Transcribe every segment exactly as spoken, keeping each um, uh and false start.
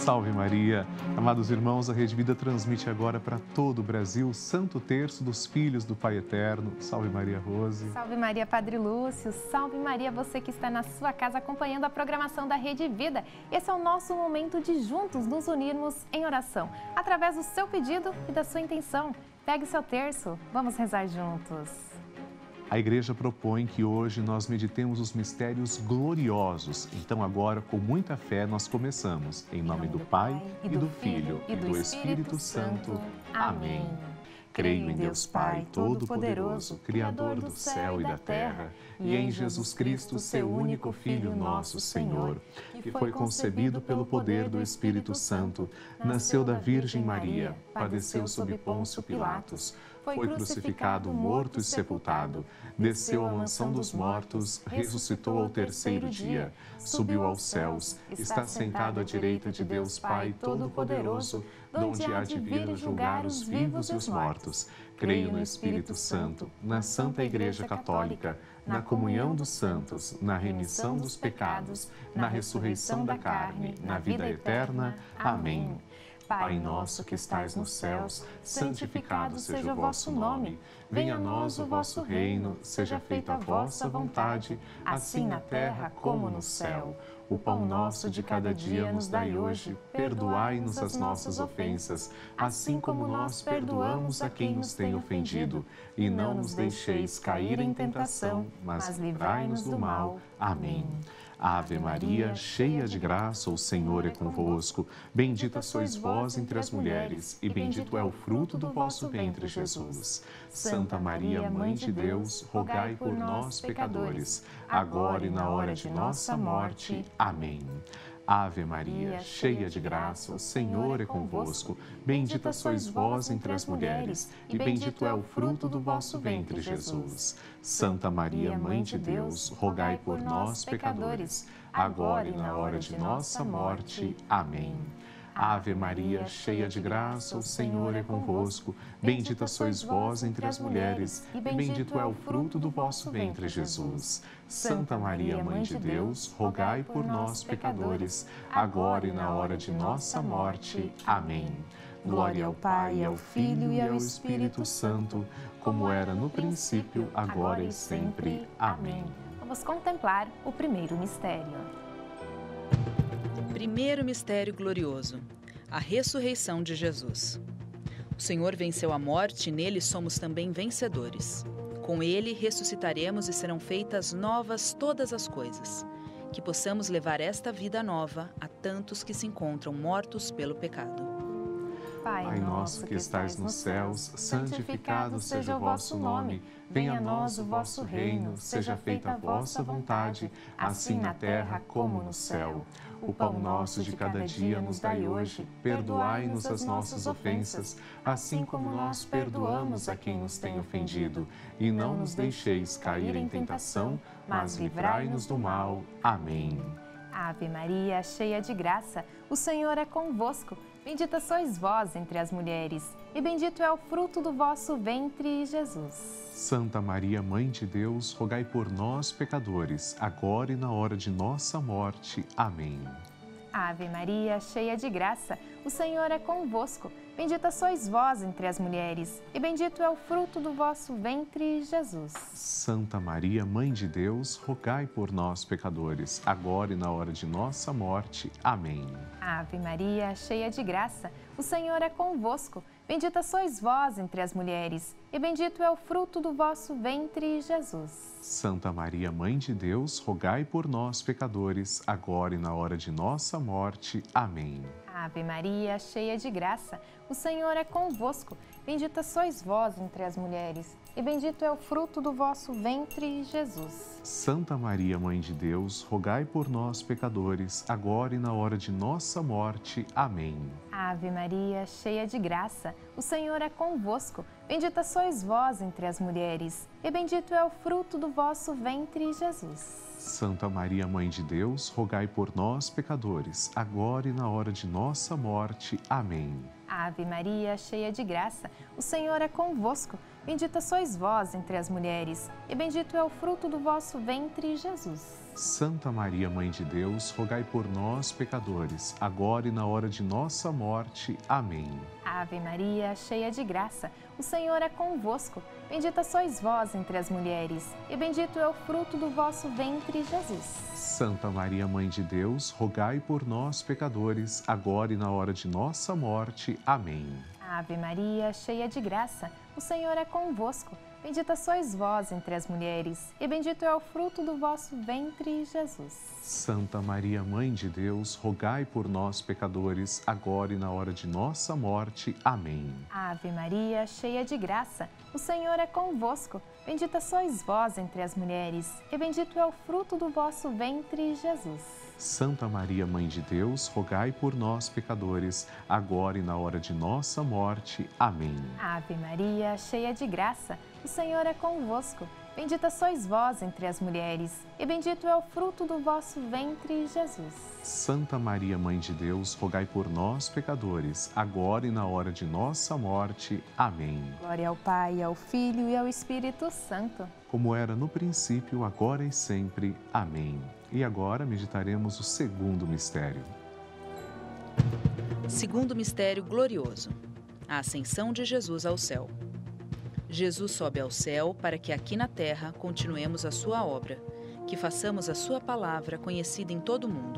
Salve Maria! Amados irmãos, a Rede Vida transmite agora para todo o Brasil o Santo Terço dos Filhos do Pai Eterno. Salve Maria Rose! Salve Maria Padre Lúcio! Salve Maria, você que está na sua casa acompanhando a programação da Rede Vida. Esse é o nosso momento de juntos nos unirmos em oração, através do seu pedido e da sua intenção. Pegue seu terço, vamos rezar juntos. A Igreja propõe que hoje nós meditemos os mistérios gloriosos. Então agora, com muita fé, nós começamos. Em nome do Pai, e do Filho, e do Espírito Santo. Amém. Creio em Deus Pai Todo-Poderoso, Criador do céu e da terra, e em Jesus Cristo, seu único Filho, nosso Senhor, que foi concebido pelo poder do Espírito Santo, nasceu da Virgem Maria, padeceu sob Pôncio Pilatos, foi crucificado, morto e sepultado, desceu à mansão dos mortos, ressuscitou ao terceiro dia, subiu aos céus, está sentado à direita de Deus Pai Todo-Poderoso, donde há de vir julgar os vivos e os mortos. Creio no Espírito Santo, na Santa Igreja Católica, na comunhão dos santos, na remissão dos pecados, na ressurreição da carne, na vida eterna. Amém. Pai nosso que estais nos céus, santificado seja o vosso nome. Venha a nós o vosso reino, seja feita a vossa vontade, assim na terra como no céu. O pão nosso de cada dia nos dai hoje, perdoai-nos as nossas ofensas, assim como nós perdoamos a quem nos tem ofendido. E não nos deixeis cair em tentação, mas livrai-nos do mal. Amém. Ave Maria, cheia de graça, o Senhor é convosco. Bendita sois vós entre as mulheres, e bendito é o fruto do vosso ventre, Jesus. Santa Maria, Mãe de Deus, rogai por nós, pecadores, agora e na hora de nossa morte. Amém. Ave Maria, cheia de graça, o Senhor é convosco. Bendita sois vós entre as mulheres, e bendito é o fruto do vosso ventre, Jesus. Santa Maria, Mãe de Deus, rogai por nós, pecadores, agora e na hora de nossa morte. Amém. Ave Maria, cheia de graça, o Senhor é convosco. Bendita sois vós entre as mulheres, e bendito é o fruto do vosso ventre, Jesus. Santa Maria, Mãe de Deus, rogai por nós, pecadores, agora e na hora de nossa morte. Amém. Glória ao Pai, ao Filho e ao Espírito Santo, como era no princípio, agora e sempre. Amém. Vamos contemplar o primeiro mistério. Primeiro mistério glorioso, a ressurreição de Jesus. O Senhor venceu a morte e nele somos também vencedores. Com ele ressuscitaremos e serão feitas novas todas as coisas. Que possamos levar esta vida nova a tantos que se encontram mortos pelo pecado. Pai nosso que estais nos céus, santificado seja o vosso nome. Venha a nós o vosso reino, seja feita a vossa vontade, assim na terra como no céu. O pão nosso de cada dia nos dai hoje, perdoai-nos as nossas ofensas, assim como nós perdoamos a quem nos tem ofendido. E não nos deixeis cair em tentação, mas livrai-nos do mal. Amém. Ave Maria, cheia de graça, o Senhor é convosco. Bendita sois vós entre as mulheres, e bendito é o fruto do vosso ventre, Jesus. Santa Maria, Mãe de Deus, rogai por nós, pecadores, agora e na hora de nossa morte. Amém. Ave Maria, cheia de graça, o Senhor é convosco. Bendita sois vós entre as mulheres, e bendito é o fruto do vosso ventre, Jesus. Santa Maria, Mãe de Deus, rogai por nós, pecadores, agora e na hora de nossa morte. Amém. Ave Maria, cheia de graça, o Senhor é convosco. Bendita sois vós entre as mulheres, e bendito é o fruto do vosso ventre, Jesus. Santa Maria, Mãe de Deus, rogai por nós, pecadores, agora e na hora de nossa morte. Amém. Ave Maria, cheia de graça, o Senhor é convosco. Bendita sois vós entre as mulheres, e bendito é o fruto do vosso ventre, Jesus. Santa Maria, Mãe de Deus, rogai por nós, pecadores, agora e na hora de nossa morte. Amém. Ave Maria, cheia de graça, o Senhor é convosco. Bendita sois vós entre as mulheres, e bendito é o fruto do vosso ventre, Jesus. Santa Maria, Mãe de Deus, rogai por nós, pecadores, agora e na hora de nossa morte. Amém. Ave Maria, cheia de graça, o Senhor é convosco. Bendita sois vós entre as mulheres, e bendito é o fruto do vosso ventre, Jesus. Santa Maria, Mãe de Deus, rogai por nós, pecadores, agora e na hora de nossa morte. Amém. Ave Maria, cheia de graça, o Senhor é convosco. Bendita sois vós entre as mulheres, e bendito é o fruto do vosso ventre, Jesus. Santa Maria, Mãe de Deus, rogai por nós, pecadores, agora e na hora de nossa morte. Amém. Ave Maria, cheia de graça, o Senhor é convosco. Bendita sois vós entre as mulheres, e bendito é o fruto do vosso ventre, Jesus. Santa Maria, Mãe de Deus, rogai por nós, pecadores, agora e na hora de nossa morte. Amém. Ave Maria, cheia de graça, o Senhor é convosco. Bendita sois vós entre as mulheres, e bendito é o fruto do vosso ventre, Jesus. Santa Maria, Mãe de Deus, rogai por nós, pecadores, agora e na hora de nossa morte. Amém. Ave Maria, cheia de graça, o Senhor é convosco. Bendita sois vós entre as mulheres, e bendito é o fruto do vosso ventre, Jesus. Santa Maria, Mãe de Deus, rogai por nós, pecadores, agora e na hora de nossa morte. Amém. Glória ao Pai, ao Filho e ao Espírito Santo. Como era no princípio, agora e sempre. Amém. E agora meditaremos o segundo mistério. Segundo mistério glorioso: a ascensão de Jesus ao céu. Jesus sobe ao céu para que aqui na terra continuemos a sua obra, que façamos a sua palavra conhecida em todo o mundo.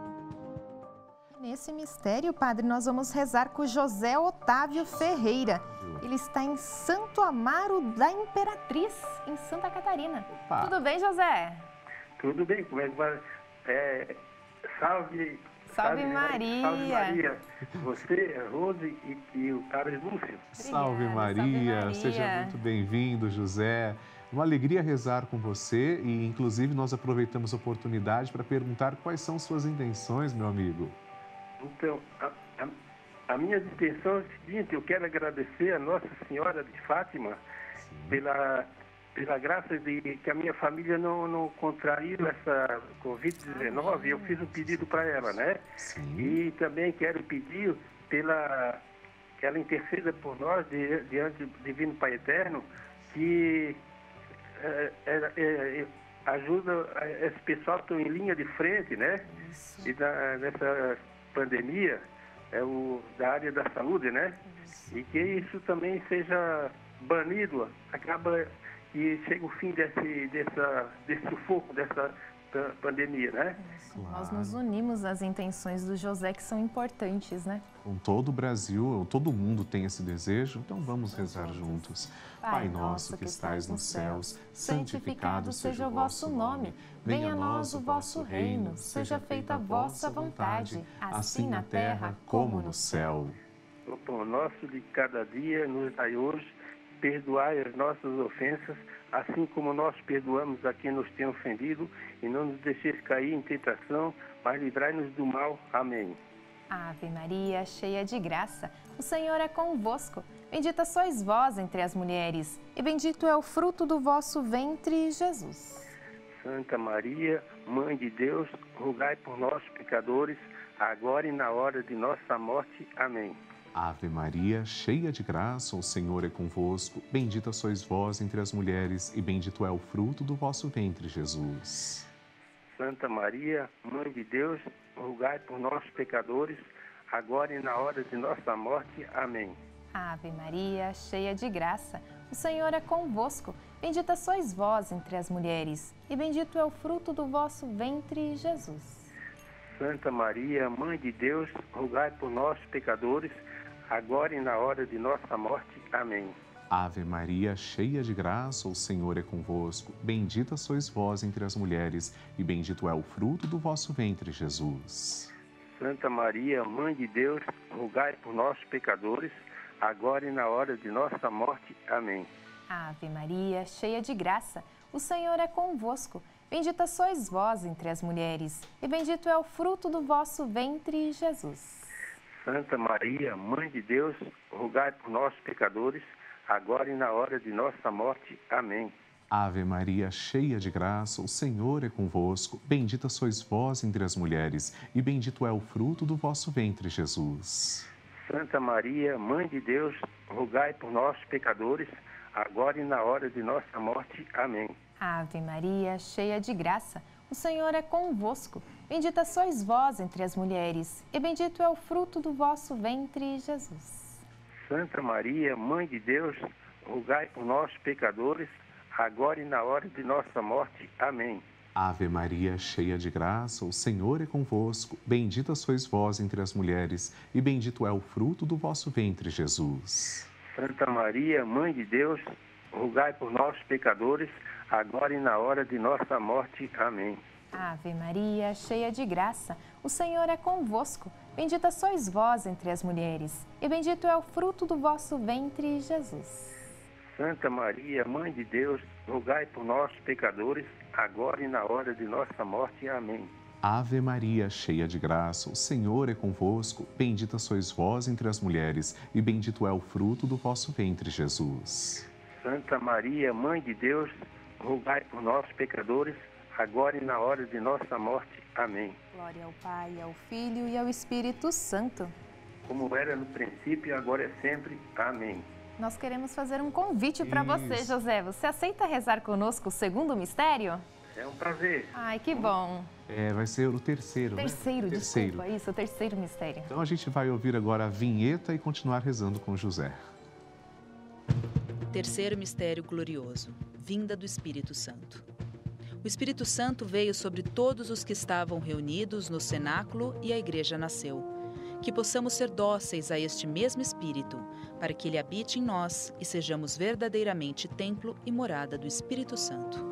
Nesse mistério, Padre, nós vamos rezar com José Otávio Ferreira. Ele está em Santo Amaro da Imperatriz, em Santa Catarina. Opa. Tudo bem, José? Tudo bem, como é que vai? É, salve... Salve, salve Maria! Salve Maria! Você, a Rose e, e o Carlos Lúcio. Salve Maria. Salve Maria! Seja muito bem-vindo, José. Uma alegria rezar com você e, inclusive, nós aproveitamos a oportunidade para perguntar quais são suas intenções, meu amigo. Então, a, a, a minha intenção é a seguinte: eu quero agradecer a Nossa Senhora de Fátima pela... pela graça de que a minha família não, não contraiu essa covid dezenove, eu fiz um pedido para ela, né? Sim. E também quero pedir pela, que ela interceda por nós di- diante do Divino Pai Eterno, que é, é, é, ajuda esse pessoal que estão em linha de frente, né? Isso. E da, nessa pandemia, é o, da área da saúde, né? Isso. E que isso também seja banido, acaba... e chega o fim desse, dessa, desse sufoco, dessa pandemia, né? Claro. Nós nos unimos às intenções do José, que são importantes, né? Com todo o Brasil, todo mundo tem esse desejo, então vamos rezar juntos. Pai nosso que estais nos céus, santificado seja o vosso nome. Venha a nós o vosso reino, seja feita a vossa vontade, assim na terra como no céu. O pão nosso de cada dia nos dai hoje. Perdoai as nossas ofensas, assim como nós perdoamos a quem nos tem ofendido, e não nos deixeis cair em tentação, mas livrai-nos do mal. Amém. Ave Maria, cheia de graça, o Senhor é convosco. Bendita sois vós entre as mulheres, e bendito é o fruto do vosso ventre, Jesus. Santa Maria, Mãe de Deus, rogai por nós, pecadores, agora e na hora de nossa morte. Amém. Ave Maria, cheia de graça, o Senhor é convosco. Bendita sois vós entre as mulheres, e bendito é o fruto do vosso ventre, Jesus. Santa Maria, Mãe de Deus, rogai por nós, pecadores, agora e na hora de nossa morte. Amém. Ave Maria, cheia de graça, o Senhor é convosco. Bendita sois vós entre as mulheres, e bendito é o fruto do vosso ventre, Jesus. Santa Maria, Mãe de Deus, rogai por nós, pecadores, agora e na hora de nossa morte. Amém. Ave Maria, cheia de graça, o Senhor é convosco. Bendita sois vós entre as mulheres, e bendito é o fruto do vosso ventre, Jesus. Santa Maria, Mãe de Deus, rogai por nós, pecadores, agora e na hora de nossa morte. Amém. Ave Maria, cheia de graça, o Senhor é convosco. Bendita sois vós entre as mulheres, e bendito é o fruto do vosso ventre, Jesus. Santa Maria, Mãe de Deus, rogai por nós, pecadores, agora e na hora de nossa morte. Amém. Ave Maria, cheia de graça, o Senhor é convosco. Bendita sois vós entre as mulheres, e bendito é o fruto do vosso ventre, Jesus. Santa Maria, Mãe de Deus, rogai por nós, pecadores, agora e na hora de nossa morte. Amém. Ave Maria, cheia de graça, o Senhor é convosco. Bendita sois vós entre as mulheres, e bendito é o fruto do vosso ventre, Jesus. Santa Maria, Mãe de Deus, rogai por nós, pecadores, agora e na hora de nossa morte. Amém. Ave Maria, cheia de graça, o Senhor é convosco. Bendita sois vós entre as mulheres, e bendito é o fruto do vosso ventre, Jesus. Santa Maria, Mãe de Deus, rogai por nós, pecadores, agora e na hora de nossa morte. Amém. Ave Maria, cheia de graça, o Senhor é convosco. Bendita sois vós entre as mulheres, e bendito é o fruto do vosso ventre, Jesus. Santa Maria, Mãe de Deus, rogai por nós, pecadores, agora e na hora de nossa morte. Amém. Ave Maria, cheia de graça, o Senhor é convosco. Bendita sois vós entre as mulheres, e bendito é o fruto do vosso ventre, Jesus. Santa Maria, Mãe de Deus, rogai por nós, pecadores, agora e na hora de nossa morte. Amém. Glória ao Pai, ao Filho e ao Espírito Santo. Como era no princípio, agora é sempre. Amém. Nós queremos fazer um convite para você, José. Você aceita rezar conosco o segundo mistério? É um prazer. Ai, que bom. É, vai ser o terceiro, Terceiro, né? desculpa, terceiro. Isso, o terceiro mistério. Então a gente vai ouvir agora a vinheta e continuar rezando com José. Terceiro mistério glorioso, vinda do Espírito Santo. O Espírito Santo veio sobre todos os que estavam reunidos no cenáculo e a igreja nasceu. Que possamos ser dóceis a este mesmo Espírito, para que ele habite em nós e sejamos verdadeiramente templo e morada do Espírito Santo.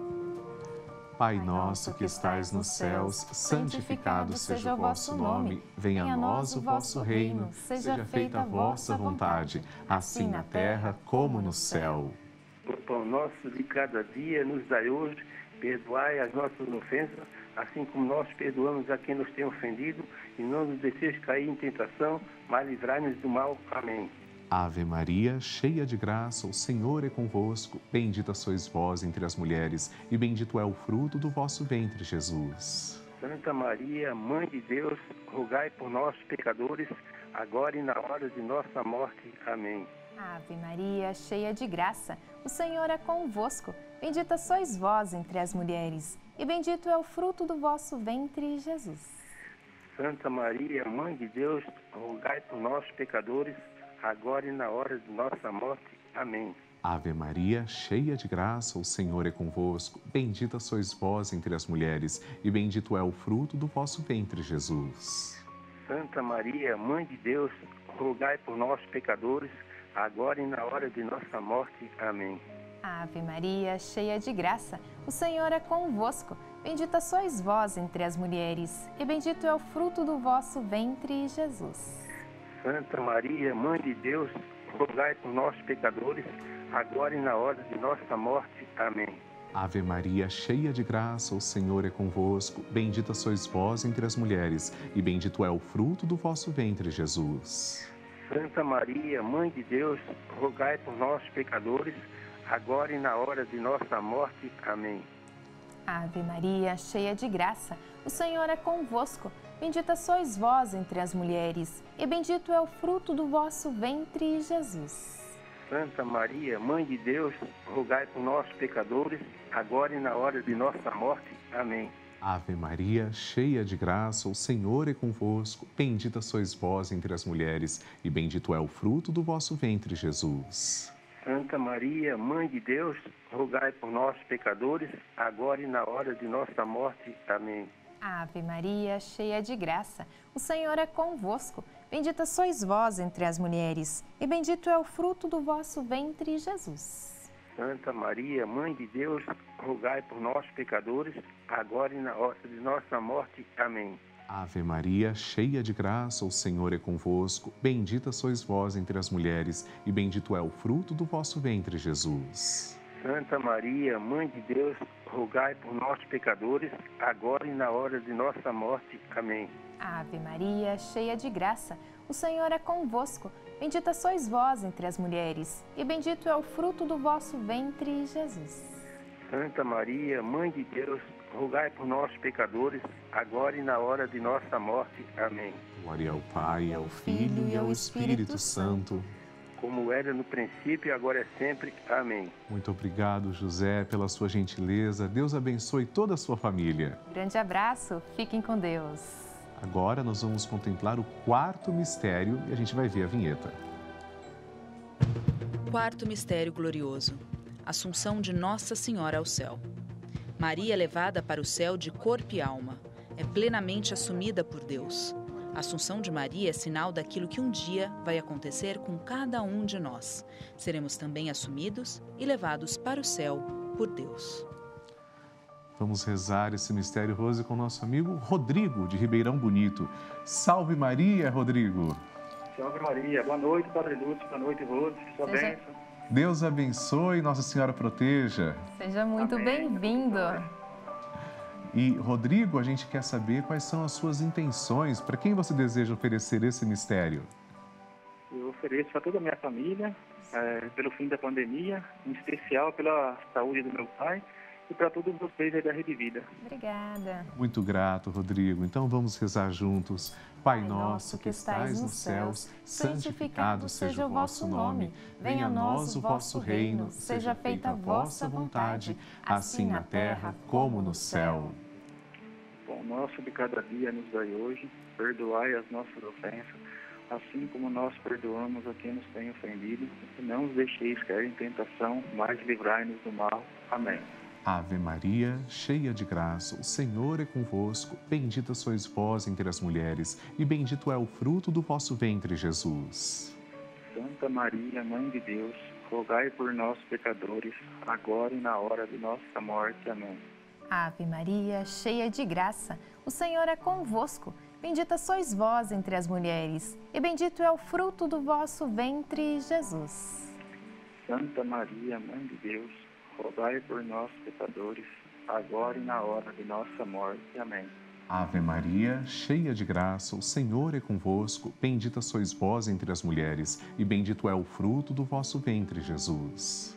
Pai nosso que estais nos céus, santificado seja o vosso nome. Venha a nós o vosso reino. Seja feita a vossa vontade, assim na terra como no céu. O pão nosso de cada dia nos dai hoje, perdoai as nossas ofensas, assim como nós perdoamos a quem nos tem ofendido, e não nos deixeis cair em tentação, mas livrai-nos do mal. Amém. Ave Maria, cheia de graça, o Senhor é convosco. Bendita sois vós entre as mulheres, e bendito é o fruto do vosso ventre, Jesus. Santa Maria, Mãe de Deus, rogai por nós, pecadores, agora e na hora de nossa morte. Amém. Ave Maria, cheia de graça, o Senhor é convosco. Bendita sois vós entre as mulheres, e bendito é o fruto do vosso ventre, Jesus. Santa Maria, Mãe de Deus, rogai por nós, pecadores, agora e na hora de nossa morte. Amém. Ave Maria, cheia de graça, o Senhor é convosco. Bendita sois vós entre as mulheres, e bendito é o fruto do vosso ventre, Jesus. Santa Maria, Mãe de Deus, rogai por nós, pecadores, agora e na hora de nossa morte. Amém. Ave Maria, cheia de graça, o Senhor é convosco. Bendita sois vós entre as mulheres, e bendito é o fruto do vosso ventre, Jesus. Santa Maria, Mãe de Deus, rogai por nós, pecadores, agora e na hora de nossa morte. Amém. Ave Maria, cheia de graça, o Senhor é convosco. Bendita sois vós entre as mulheres, e bendito é o fruto do vosso ventre, Jesus. Santa Maria, Mãe de Deus, rogai por nós, pecadores, agora e na hora de nossa morte. Amém. Ave Maria, cheia de graça, o Senhor é convosco. Bendita sois vós entre as mulheres, e bendito é o fruto do vosso ventre, Jesus. Santa Maria, Mãe de Deus, rogai por nós, pecadores, agora e na hora de nossa morte. Amém. Ave Maria, cheia de graça, o Senhor é convosco. Bendita sois vós entre as mulheres, e bendito é o fruto do vosso ventre, Jesus. Santa Maria, Mãe de Deus, rogai por nós, pecadores, agora e na hora de nossa morte. Amém. Ave Maria, cheia de graça, o Senhor é convosco. Bendita sois vós entre as mulheres, e bendito é o fruto do vosso ventre, Jesus. Santa Maria, Mãe de Deus, rogai por nós, pecadores, agora e na hora de nossa morte. Amém. Ave Maria, cheia de graça, o Senhor é convosco. Bendita sois vós entre as mulheres, e bendito é o fruto do vosso ventre, Jesus. Santa Maria, Mãe de Deus, rogai por nós, pecadores, agora e na hora de nossa morte. Amém. Ave Maria, cheia de graça, o Senhor é convosco. Bendita sois vós entre as mulheres, e bendito é o fruto do vosso ventre, Jesus. Santa Maria, Mãe de Deus, rogai por nós, pecadores, agora e na hora de nossa morte. Amém. Glória ao Pai, ao Filho e ao Espírito Santo. Como era no princípio e agora é sempre. Amém. Muito obrigado, José, pela sua gentileza. Deus abençoe toda a sua família. Grande abraço, fiquem com Deus. Agora nós vamos contemplar o quarto mistério e a gente vai ver a vinheta. Quarto mistério glorioso: Assunção de Nossa Senhora ao céu. Maria é levada para o céu de corpo e alma. É plenamente assumida por Deus. A Assunção de Maria é sinal daquilo que um dia vai acontecer com cada um de nós. Seremos também assumidos e levados para o céu por Deus. Vamos rezar esse mistério, Rose, com o nosso amigo Rodrigo, de Ribeirão Bonito. Salve Maria, Rodrigo! Salve Maria, boa noite, Padre Lúcio, boa noite, Rose, sua Seja... bênção. Deus abençoe, Nossa Senhora proteja. Seja muito bem-vindo. E, Rodrigo, a gente quer saber quais são as suas intenções, para quem você deseja oferecer esse mistério? Eu ofereço para toda a minha família, é, pelo fim da pandemia, em especial pela saúde do meu pai e para todos vocês aí da Rede Vida. Obrigada. Muito grato, Rodrigo. Então vamos rezar juntos. Pai nosso que estais nos céus, santificado seja o vosso nome. Venha a nós o vosso reino, seja feita a vossa vontade, assim na terra como no céu. Bom, nosso de cada dia nos dai hoje, perdoai as nossas ofensas, assim como nós perdoamos a quem nos tem ofendido, e não os deixeis cair em tentação, mas livrai-nos do mal. Amém. Ave Maria, cheia de graça, o Senhor é convosco. Bendita sois vós entre as mulheres, e bendito é o fruto do vosso ventre, Jesus. Santa Maria, Mãe de Deus, rogai por nós, pecadores, agora e na hora de nossa morte. Amém. Ave Maria, cheia de graça, o Senhor é convosco. Bendita sois vós entre as mulheres, e bendito é o fruto do vosso ventre, Jesus. Santa Maria, Mãe de Deus, rogai por nós, pecadores, agora e na hora de nossa morte. Amém. Ave Maria, cheia de graça, o Senhor é convosco. Bendita sois vós entre as mulheres, e bendito é o fruto do vosso ventre, Jesus.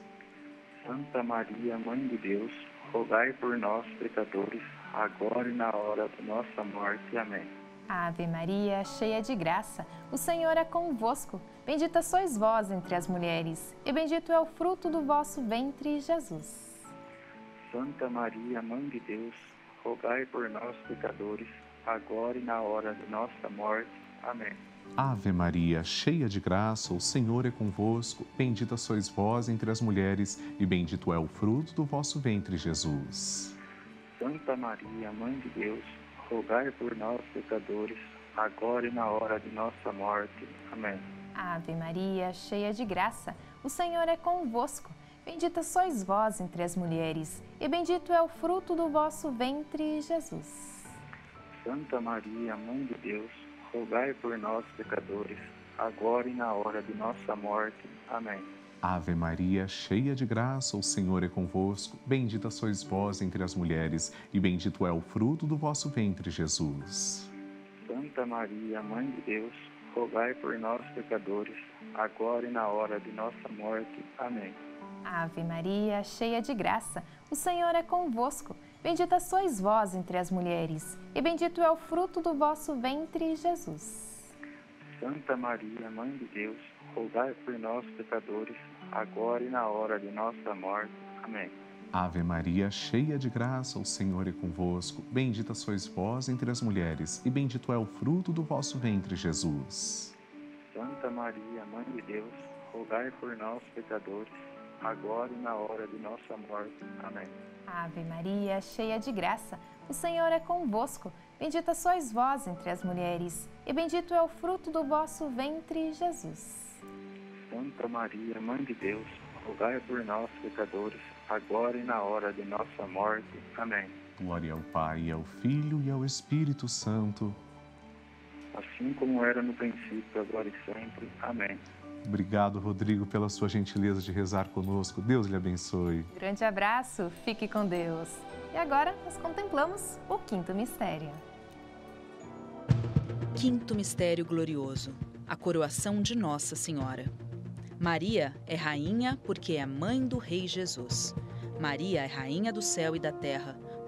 Santa Maria, Mãe de Deus, rogai por nós, pecadores, agora e na hora de nossa morte. Amém. Ave Maria, cheia de graça, o Senhor é convosco. Bendita sois vós entre as mulheres, e bendito é o fruto do vosso ventre, Jesus. Santa Maria, Mãe de Deus, rogai por nós, pecadores, agora e na hora de nossa morte. Amém. Ave Maria, cheia de graça, o Senhor é convosco. Bendita sois vós entre as mulheres, e bendito é o fruto do vosso ventre, Jesus. Santa Maria, Mãe de Deus, rogai por nós, pecadores, agora e na hora de nossa morte. Amém. Ave Maria, cheia de graça, o Senhor é convosco. Bendita sois vós entre as mulheres, e bendito é o fruto do vosso ventre, Jesus. Santa Maria, Mãe de Deus, rogai por nós, pecadores, agora e na hora de nossa morte. Amém. Ave Maria, cheia de graça, o Senhor é convosco. Bendita sois vós entre as mulheres, e bendito é o fruto do vosso ventre, Jesus. Santa Maria, Mãe de Deus, rogai por nós, pecadores, agora e na hora de nossa morte. Amém. Ave Maria, cheia de graça, o Senhor é convosco. Bendita sois vós entre as mulheres, e bendito é o fruto do vosso ventre, Jesus. Santa Maria, Mãe de Deus, rogai por nós, pecadores, agora e na hora de nossa morte. Amém. Ave Maria, cheia de graça, o Senhor é convosco. Bendita sois vós entre as mulheres, e bendito é o fruto do vosso ventre, Jesus. Santa Maria, Mãe de Deus, rogai por nós, pecadores, agora e na hora de nossa morte. Amém. Ave Maria, cheia de graça, o Senhor é convosco. Bendita sois vós entre as mulheres, e bendito é o fruto do vosso ventre, Jesus. Santa Maria, Mãe de Deus, rogai por nós, pecadores, agora e na hora de nossa morte. Amém. Glória ao Pai, ao Filho e ao Espírito Santo. Assim como era no princípio, agora e sempre. Amém. Obrigado, Rodrigo, pela sua gentileza de rezar conosco. Deus lhe abençoe. Grande abraço, fique com Deus. E agora nós contemplamos o quinto mistério. Quinto mistério glorioso: a coroação de Nossa Senhora. Maria é rainha porque é mãe do Rei Jesus. Maria é rainha do céu e da terra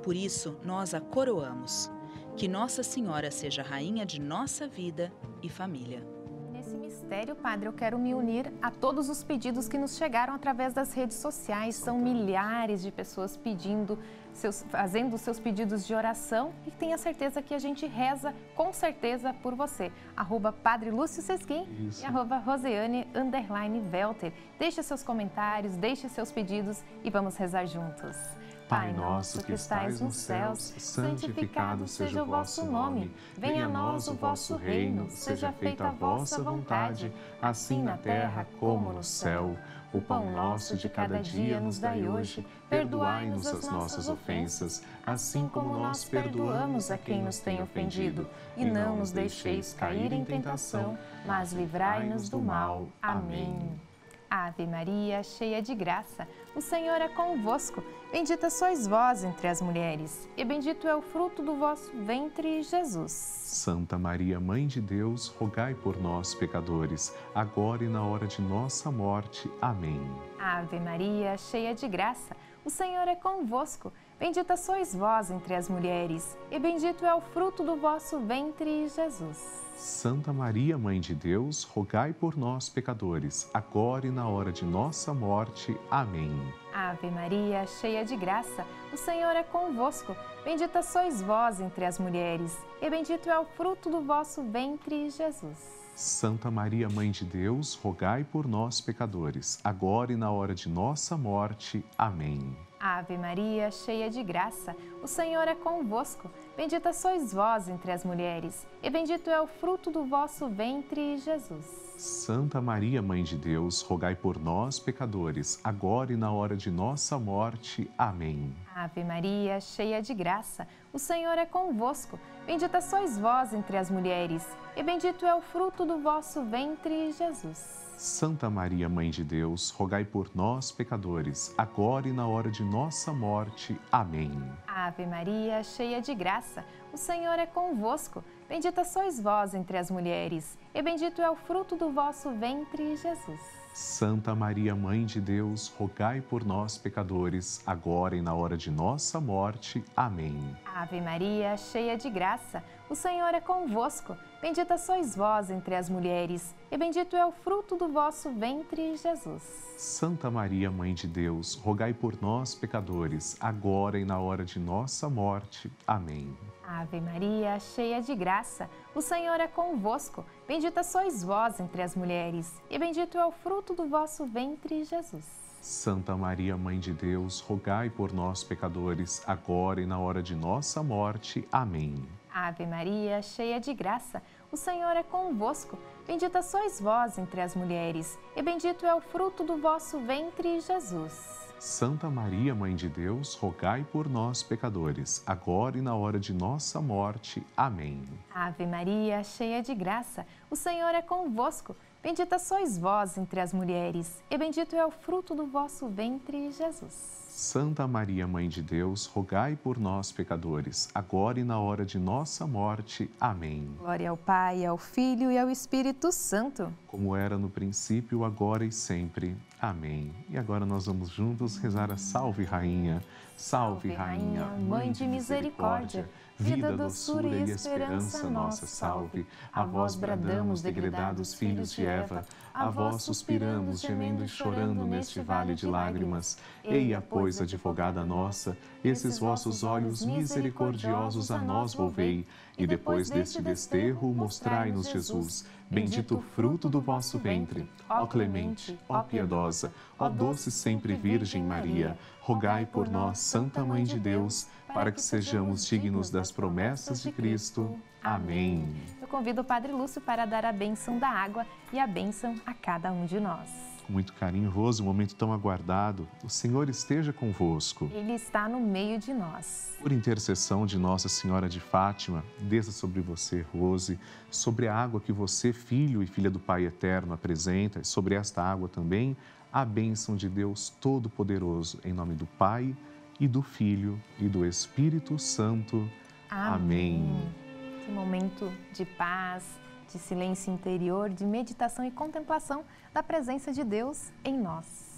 Por isso, nós a coroamos. Que Nossa Senhora seja a rainha de nossa vida e família. Nesse mistério, Padre, eu quero me unir a todos os pedidos que nos chegaram através das redes sociais. São milhares de pessoas pedindo, seus, fazendo seus pedidos de oração e tenha certeza que a gente reza com certeza por você. Arroba Padre Lúcio Sesquim e arroba Rosiane underline Velter. Deixe seus comentários, deixe seus pedidos e vamos rezar juntos. Pai nosso que estais nos céus, santificado seja o vosso nome. Venha a nós o vosso reino, seja feita a vossa vontade, assim na terra como no céu. O pão nosso de cada dia nos dai hoje, perdoai-nos as nossas ofensas, assim como nós perdoamos a quem nos tem ofendido. E não nos deixeis cair em tentação, mas livrai-nos do mal. Amém. Ave Maria, cheia de graça, o Senhor é convosco. Bendita sois vós entre as mulheres, e bendito é o fruto do vosso ventre, Jesus. Santa Maria, Mãe de Deus, rogai por nós, pecadores, agora e na hora de nossa morte. Amém. Ave Maria, cheia de graça, o Senhor é convosco. Bendita sois vós entre as mulheres, e bendito é o fruto do vosso ventre, Jesus. Santa Maria, Mãe de Deus, rogai por nós, pecadores, agora e na hora de nossa morte. Amém. Ave Maria, cheia de graça, o Senhor é convosco. Bendita sois vós entre as mulheres, e bendito é o fruto do vosso ventre, Jesus. Santa Maria, Mãe de Deus, rogai por nós, pecadores, agora e na hora de nossa morte. Amém. Ave Maria, cheia de graça, o Senhor é convosco. Bendita sois vós entre as mulheres, e bendito é o fruto do vosso ventre, Jesus. Santa Maria, Mãe de Deus, rogai por nós, pecadores, agora e na hora de nossa morte. Amém. Ave Maria, cheia de graça, o Senhor é convosco. Bendita sois vós entre as mulheres, e bendito é o fruto do vosso ventre, Jesus. Santa Maria, Mãe de Deus, rogai por nós, pecadores, agora e na hora de nossa morte. Amém. Ave Maria, cheia de graça, o Senhor é convosco. Bendita sois vós entre as mulheres, e bendito é o fruto do vosso ventre, Jesus. Santa Maria, Mãe de Deus, rogai por nós, pecadores, agora e na hora de nossa morte. Amém. Ave Maria, cheia de graça, o Senhor é convosco. Bendita sois vós entre as mulheres, e bendito é o fruto do vosso ventre, Jesus. Santa Maria, Mãe de Deus, rogai por nós, pecadores, agora e na hora de nossa morte. Amém. Ave Maria, cheia de graça, o Senhor é convosco. Bendita sois vós entre as mulheres, e bendito é o fruto do vosso ventre, Jesus. Santa Maria, Mãe de Deus, rogai por nós, pecadores, agora e na hora de nossa morte. Amém. Ave Maria, cheia de graça, o Senhor é convosco. Bendita sois vós entre as mulheres, e bendito é o fruto do vosso ventre, Jesus. Santa Maria, Mãe de Deus, rogai por nós, pecadores, agora e na hora de nossa morte. Amém. Ave Maria, cheia de graça, o Senhor é convosco. Bendita sois vós entre as mulheres, e bendito é o fruto do vosso ventre, Jesus. Santa Maria, Mãe de Deus, rogai por nós, pecadores, agora e na hora de nossa morte. Amém. Glória ao Pai, ao Filho e ao Espírito Santo. Como era no princípio, agora e sempre. Amém. E agora nós vamos juntos rezar a Salve Rainha. Salve, Rainha, Mãe de misericórdia, vida, doçura e esperança nossa, salve. A vós bradamos, degredados filhos de Eva, a vós suspiramos, gemendo e chorando neste vale de lágrimas. Eia, pois, advogada nossa, esses vossos olhos misericordiosos a nós volvei, e depois deste desterro mostrai-nos Jesus, bendito o fruto do vosso ventre. Ó clemente, ó piedosa, ó doce sempre Virgem Maria, rogai por nós, Santa Mãe de Deus, para que sejamos dignos das promessas de Cristo. Amém. Eu convido o Padre Lúcio para dar a bênção da água e a bênção a cada um de nós. Com muito carinho, Rose, um momento tão aguardado. O Senhor esteja convosco. Ele está no meio de nós. Por intercessão de Nossa Senhora de Fátima, desça sobre você, Rose, sobre a água que você, filho e filha do Pai Eterno, apresenta, e sobre esta água também, a bênção de Deus Todo-Poderoso, em nome do Pai, e do Filho, e do Espírito Santo. Amém. Amém. Que momento de paz, de silêncio interior, de meditação e contemplação da presença de Deus em nós.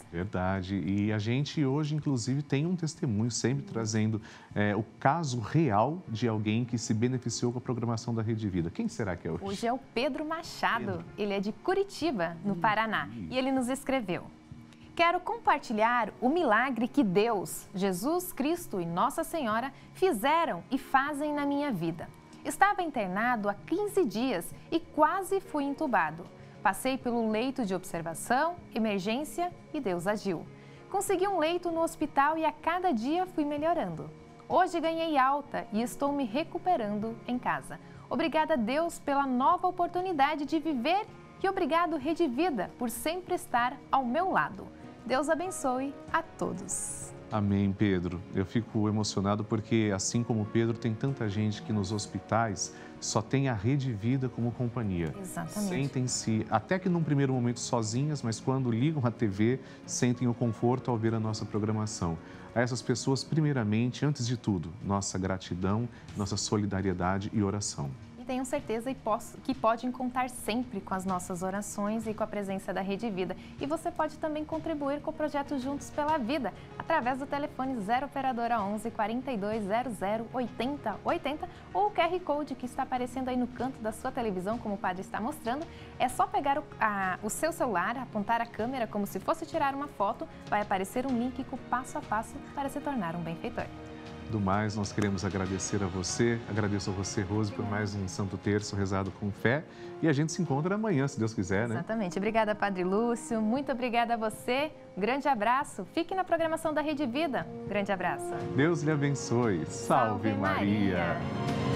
Verdade. E a gente hoje, inclusive, tem um testemunho sempre trazendo é, o caso real de alguém que se beneficiou com a programação da Rede Vida. Quem será que é hoje? Hoje é o Pedro Machado. Pedro. Ele é de Curitiba, no hum, Paraná. Isso. E ele nos escreveu: quero compartilhar o milagre que Deus, Jesus Cristo e Nossa Senhora fizeram e fazem na minha vida. Estava internado há quinze dias e quase fui entubado. Passei pelo leito de observação, emergência e Deus agiu. Consegui um leito no hospital e a cada dia fui melhorando. Hoje ganhei alta e estou me recuperando em casa. Obrigada a Deus pela nova oportunidade de viver e obrigado Rede Vida por sempre estar ao meu lado. Deus abençoe a todos. Amém, Pedro. Eu fico emocionado porque, assim como Pedro, tem tanta gente que nos hospitais só tem a Rede Vida como companhia. Exatamente. Sentem-se, até que num primeiro momento sozinhas, mas quando ligam a T V, sentem o conforto ao ver a nossa programação. A essas pessoas, primeiramente, antes de tudo, nossa gratidão, nossa solidariedade e oração. Tenho certeza que podem contar sempre com as nossas orações e com a presença da Rede Vida. E você pode também contribuir com o projeto Juntos pela Vida, através do telefone zero operadora onze, quarenta e dois zero zero, oitenta oitenta ou o Q R Code que está aparecendo aí no canto da sua televisão, como o padre está mostrando. É só pegar o, a, o seu celular, apontar a câmera como se fosse tirar uma foto, vai aparecer um link com passo a passo para se tornar um benfeitor. Do mais, nós queremos agradecer a você, agradeço a você, Rose, por mais um Santo Terço rezado com fé. E a gente se encontra amanhã, se Deus quiser, né? Exatamente. Obrigada, Padre Lúcio. Muito obrigada a você. Grande abraço. Fique na programação da Rede Vida. Grande abraço. Deus lhe abençoe. Salve, Salve Maria. Maria.